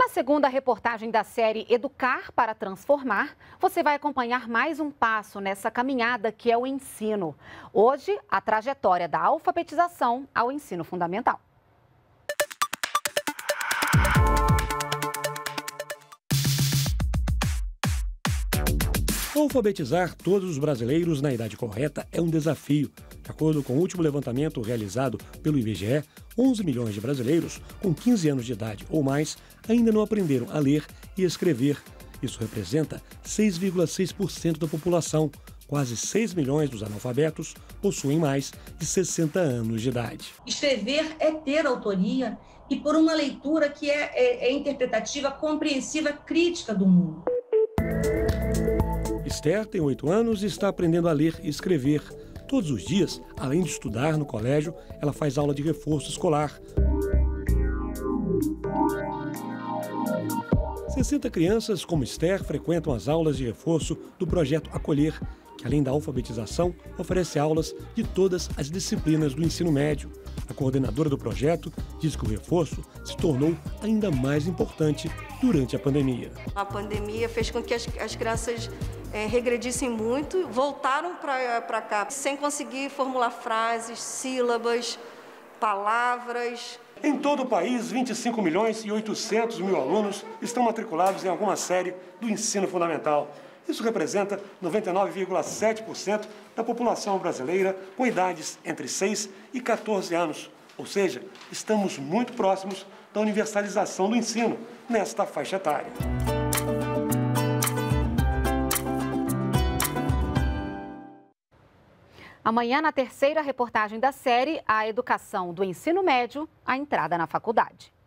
segunda reportagem da série Educar para Transformar, você vai acompanhar mais um passo nessa caminhada que é o ensino. Hoje, a trajetória da alfabetização ao ensino fundamental. Alfabetizar todos os brasileiros na idade correta é um desafio. De acordo com o último levantamento realizado pelo IBGE, 11 milhões de brasileiros com 15 anos de idade ou mais ainda não aprenderam a ler e escrever. Isso representa 6,6% da população. Quase 6 milhões dos analfabetos possuem mais de 60 anos de idade. Escrever é ter autoria e por uma leitura que é interpretativa, compreensiva, crítica do mundo. Esther tem 8 anos e está aprendendo a ler e escrever. Todos os dias, além de estudar no colégio, ela faz aula de reforço escolar. 60 crianças como Esther frequentam as aulas de reforço do projeto Acolher, que além da alfabetização, oferece aulas de todas as disciplinas do ensino médio. A coordenadora do projeto diz que o reforço se tornou ainda mais importante durante a pandemia. A pandemia fez com que as crianças regredissem muito, voltaram para cá sem conseguir formular frases, sílabas, palavras. Em todo o país, 25 milhões e 800 mil alunos estão matriculados em alguma série do ensino fundamental. Isso representa 99,7% da população brasileira com idades entre 6 e 14 anos. Ou seja, estamos muito próximos da universalização do ensino nesta faixa etária. Amanhã, na terceira reportagem da série, a educação do ensino médio, a entrada na faculdade.